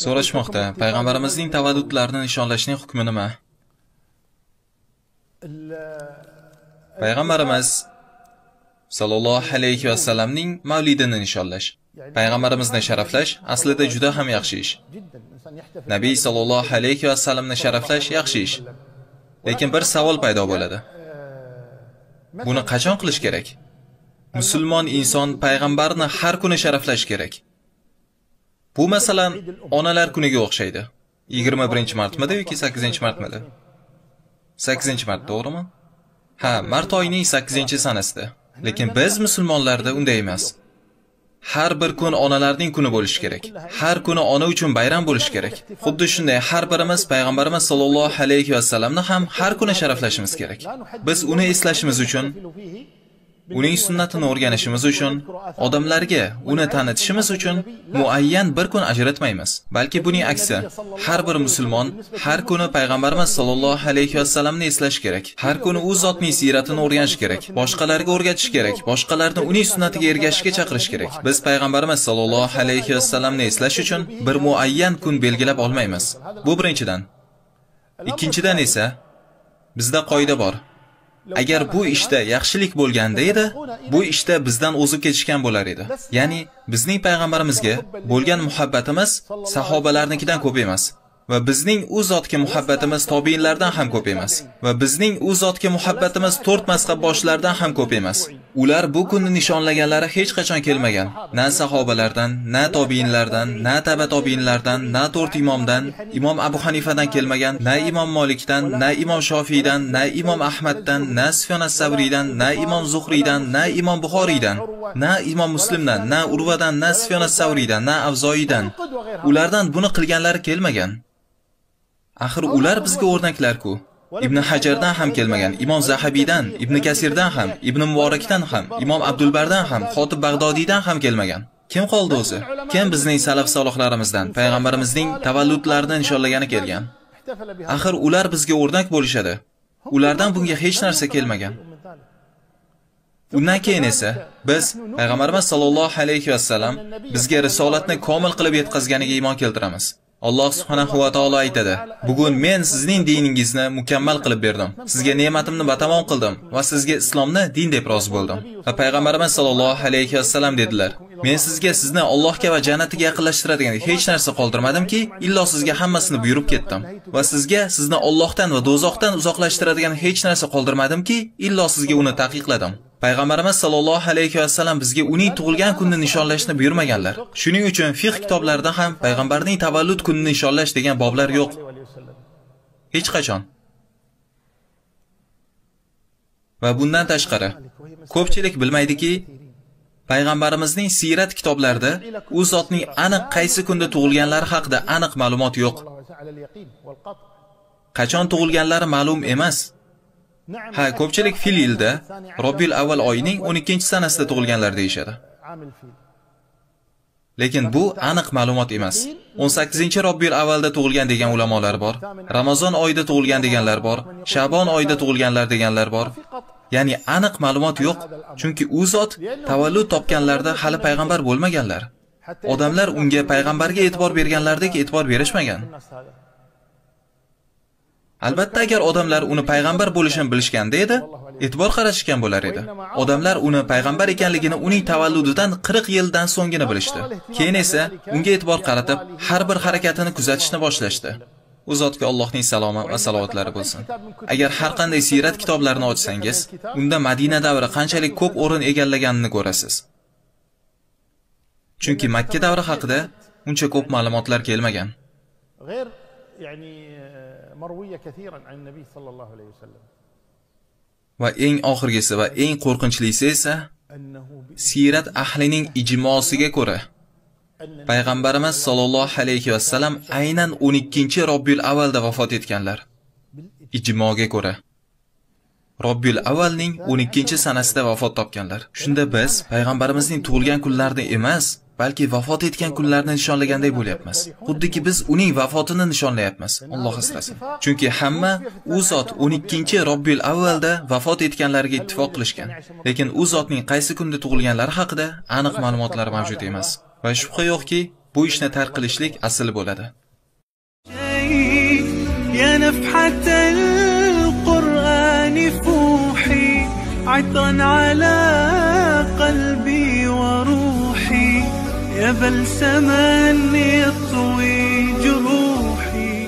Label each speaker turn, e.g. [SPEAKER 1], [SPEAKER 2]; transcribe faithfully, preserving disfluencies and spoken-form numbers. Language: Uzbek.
[SPEAKER 1] So'rashmoqda, payg'ambarimizning tavalludlarini nishonlashning hukmi nima? Payg'ambarimiz sallallohu alayhi va sallamning mavlidini nishonlash, payg'ambarimizni sharaflash aslida juda ham yaxshi ish. Nabiy sallallohu alayhi va sallamni sharaflash yaxshi ish. Lekin bir savol paydo bo'ladi. Buni qachon qilish kerak? Musulmon inson payg'ambarni har kuni sharaflash kerak. Bu masalan onalar kuniga o'xshaydi. yigirma birinchi martmidi yoki sakkizinchi martmidi? sakkizinchi mart, to'g'rimi? Ha, mart oyining sakkizinchi sanasida. Lekin biz musulmonlarda unday emas. Har bir kun onalarning kuni bo'lishi kerak. Har kuni ona uchun bayram bo'lishi kerak. Xuddi shunday har birimiz payg'ambarimiz sallallohu alayhi va sallamni ham har kuni sharaflashimiz kerak. Biz uni eslashimiz uchun, uning sunnatini o'rganishimiz uchun, odamlarga uni tanitishimiz uchun muayyan bir kun ajratmaymiz. Balki buning aksi, har bir musulmon har kuni payg'ambarimiz sallallohu alayhi va sallamni eslash kerak. Har kuni u zotning siyratini o'rganish kerak. Boshqalarga o'rgatish kerak. Boshqalarni uning sunnatiga ergashishga chaqirish kerak. Biz payg'ambarimiz sallallohu alayhi va sallamni eslash uchun bir muayyan kun belgilab olmaymiz. Bu birinchidan. Ikkinchidan esa bizda qoida bor. Agar bu ishda yaxshilik bo'lganda edi, bu ishda bizdan o'zib ketishgan bo'lar edi. Ya'ni bizning payg'ambarimizga bo'lgan muhabbatimiz sahobalarnikidan ko'p emas va bizning u zotga muhabbatimiz tobiinlardan ham ko'p emas va bizning u zotga muhabbatimiz to'rt mazhab boshlardan ham ko'p emas. Ular bu kunni nishonlaganlari hech qachon kelmagan. Na sahobalardan, na tobiinlardan, na taba tobiinlardan, na to'rt imomdan, Imom Abu Hanifadan kelmagan, na Imom Malikdan, na Imom Shofiydan, na Imom Ahmaddan, na Sufyon as-Savriydan, na Imom Zuhriydan, na Imom Buxoriydan, na Imom Muslimdan, na Urvadan, na Sufyon as-Savriydan, na Avzoiydan. Ulardan buni qilganlari kelmagan. Axir ular bizga o'rnaklar-ku. Ibn Hajardan ham kelmagan, Imom Zahabiydan, Ibn Kasirdan ham, Ibn Muborakdan ham, Imom Abdulbardan ham, Xotib Bag'dodiydan ham kelmagan. Kim qoldi o'zi? Kim bizning salaf solihlarimizdan payg'ambarimizning tavalludlarini nishonlagani kelgan? Axir ular bizga o'rnak bo'lishadi. Ulardan bunga hech narsa kelmagan. Undan keyin esa biz payg'ambarimiz sallallohu alayhi va sallam bizga risolatni komil qilib yetkazganiga iymon keltiramiz. Alloh subhanahu va taolo aytadi: "Bugun men sizning diningizni mukammal qilib berdim. Sizga ne'matimni batamom qildim va sizga islomni din deb rozi bo'ldim." Va payg'ambarimiz sallallohu alayhi va sallam dedilar: "Men sizga sizni Allohga va jannatiga yaqinlashtiradigan hech narsa qoldirmadimki, illo sizga hammasini buyurib ketdim. Va sizga sizni Allohdan va do'zaxdan uzoqlashtiradigan hech narsa qoldirmadimki, illo sizga uni taqiqladim." Payg'ambarimiz sallallohu alayhi va sallam bizga uning tug'ilgan kunini nishonlashni buyurmaganlar. Shuning uchun fiqh kitoblarida ham payg'ambarning tavallud kunini nishonlash degan boblar yo'q. Hech qachon. Va bundan tashqari, ko'pchilik bilmaydiki, payg'ambarimizning siyrat kitoblarida u zotning aniq qaysi kunda tug'ilganlari haqida aniq ma'lumot yo'q. Qachon tug'ilganlari ma'lum emas. Ha, ko'pchilik fil yilda Robbil avval oyining o'n ikkinchi sanasida tug'ilganlar deyshadi. Lekin bu aniq ma'lumot emas. o'n sakkizinchi Robbil avvalda tug'ilgan degan ulamolar bor. Ramazon oyida tug'ilgan deganlar bor. Shabon oyida tug'ilganlar deganlar bor. Ya'ni aniq ma'lumot yo'q, chunki u zot tavallud topganlarda hali payg'ambar bo'lmaganlar. Odamlar unga payg'ambarga e'tibor berganlardek e'tibor berishmagan. Albatta agar odamlar uni payg'ambar bo'lishini bilishganda edi, e'tibor qaratishgan bo'lar edi. Odamlar uni payg'ambar ekanligini uning tavalludidan qirq yildan so'nggina bilishdi. Keyin esa unga e'tibor qaratib, har bir harakatini kuzatishni boshlashdi. U zotga Allohning salomi va salovatlari bo'lsin. Agar har qanday siyrat kitoblarini ochsangiz, unda Madina davri qanchalik ko'p o'rin egallaganini ko'rasiz. Chunki Makka davri haqida uncha ko'p ma'lumotlar kelmagan. Va eng oxirgisi va eng qo'rqinchlisi esa siyrat ahlining ijmosiga ko'ra payg'ambarimiz sallallohu alayhi va sallam aynan o'n ikkinchi Robbil avvalda vafot etganlar. Ijmoga ko'ra Robbil avvalning o'n ikkinchi sanasida vafot topganlar. Shunda biz payg'ambarimizning tug'ilgan kunlarini emas, balki vafot etgan kunlarni nishonlaganday bo'lyapmiz. Xuddiki biz uning vafotini nishonlayapmiz. Alloh asrasin. Chunki hamma u zot o'n ikkinchi Robbil avvalda vafot etganlarga ittifoq qilishgan. Lekin u zotning qaysi kunda tug'ilganlari haqida aniq ma'lumotlar mavjud emas. Va shubha yo'qki, bu ishni tark qilishlik asli bo'ladi.
[SPEAKER 2] يا نفحة القرآن فوحي عطرا على قلبي وروحي يا بلسما يطوي جروحي